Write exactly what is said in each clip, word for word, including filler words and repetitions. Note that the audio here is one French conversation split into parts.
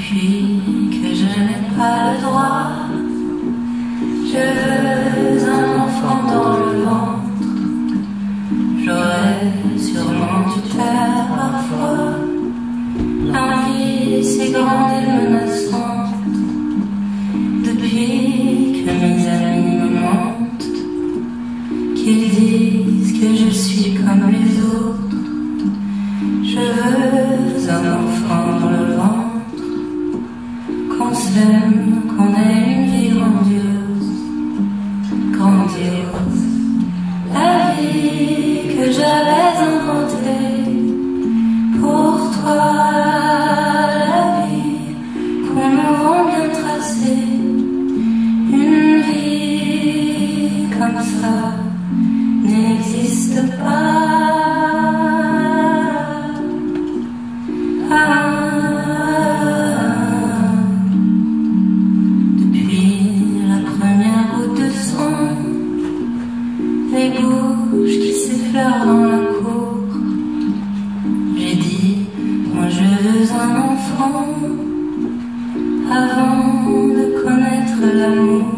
Depuis que je n'ai pas le droit, je veux un enfant dans le ventre. J'aurais sûrement dû taire parfois l'envie si grande et menaçante. Depuis que mes amis me mentent, qu'ils disent que je suis comme les autres, je veux un enfant dans le ventre. Qu'on s'aime, qu'on ait une vie grandiose, grandiose. La vie que j'avais inventée pour toi, la vie qu'on nous vend bien tracée. Une vie comme ça n'existe pas. Ah. Les bouches qui s'effleurent dans la cour, j'ai dit, moi je veux un enfant, avant de connaître l'amour,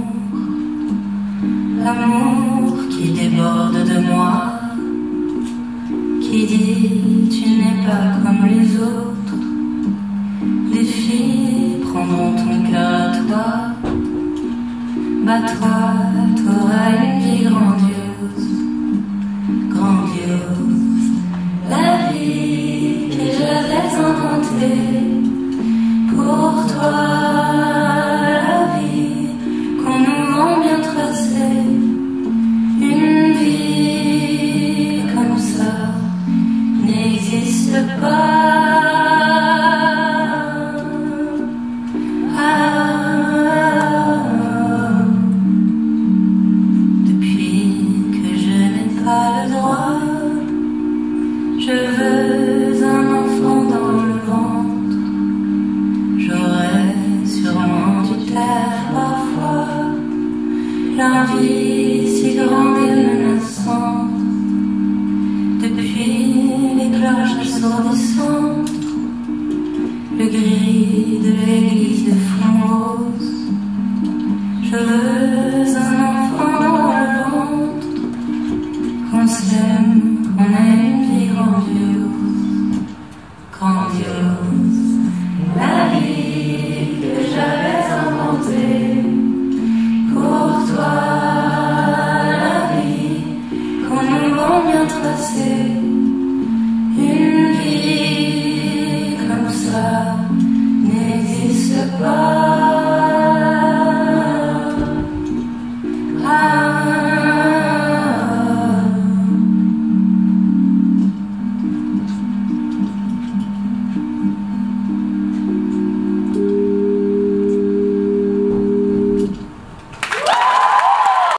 l'amour qui déborde de moi, qui dit, tu n'es pas comme les autres, les filles prendront ton cœur à toi, bah toi, t'auras une vie grandiose, grandiose. La vie que j'avais inventée pour toi, la vie qu'on nous vend bien tracée. Une vie comme ça n'existe pas. Je veux un enfant dans le ventre. J'aurais sûrement dû taire parfois l'envie si grande et menaçante. Depuis les cloches assourdissantes, le gris de l'église de fond rose. Je veux un enfant dans le ventre. Qu'on s'aime, qu'on ait une vie grandiose, grandiose. La vie que j'avais inventée pour toi.